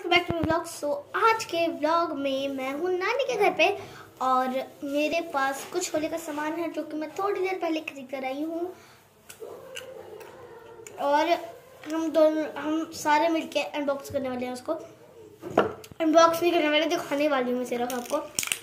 Welcome back to my vlog. So आज के vlog में मैं हूँ नानी के घर पे और मेरे पास कुछ होली का सामान है जो कि मैं थोड़ी देर पहले खरीद कर आई हूँ और हम सारे मिलके अनबॉक्स करने वाले हैं। उसको अनबॉक्स नहीं करने वाले, दिखाने वाली हूँ मैं सिर्फ आपको।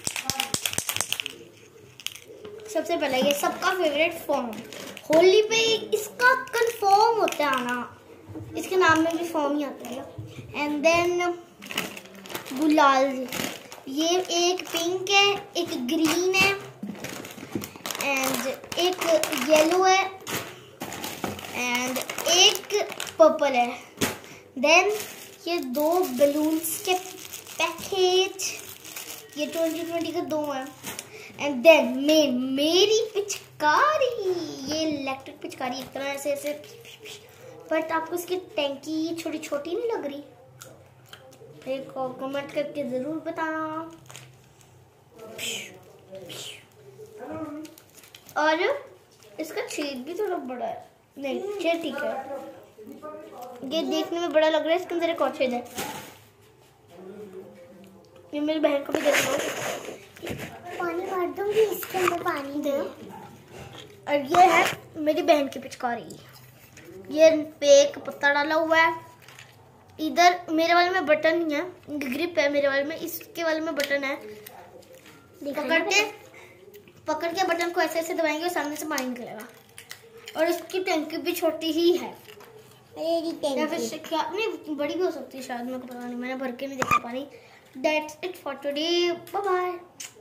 सबसे पहले ये सबका फेवरेट फॉर्म, होली पे इसका कंफर्म होता है आना, इसके नाम में भी फॉर्म ही आता है। एंड देन गुलाल, ये एक पिंक है, एक ग्रीन है एंड एक येलो है एंड एक पर्पल है। देन ये दो बलून्स के पैकेज, ये 2020 के दो हैं। एंड देन मेरी पिचकारी, ये इलेक्ट्रिक पिचकारी, एक तरह ऐसे ऐसे, बट आपको इसकी टैंकी छोटी छोटी नहीं लग रही? एक कमेंट करके जरूर बताना। और इसका छेद भी थोड़ा बड़ा है, नहीं छेद ठीक है, ये देखने में बड़ा लग रहा है। इसके अंदर एक और छेद है, ये मेरी बहन को भी देख लो, पानी भर दूंगी इसके अंदर, पानी दे। और ये है मेरी बहन की पिचकारी, ये पे एक पत्ता डाला हुआ है। इधर मेरे वाले में बटन नहीं है, ग्रिप है मेरे वाले में, इसके वाले में बटन है। पकड़ के बटन को ऐसे ऐसे दबाएंगे और सामने से पानी निकलेगा। और इसकी टैंकी भी छोटी ही है, या फिर क्या नहीं, बड़ी भी हो सकती है शायद, मेरे को पता नहीं, मैंने भर के नहीं देखा पानी। That's it for today. Bye bye.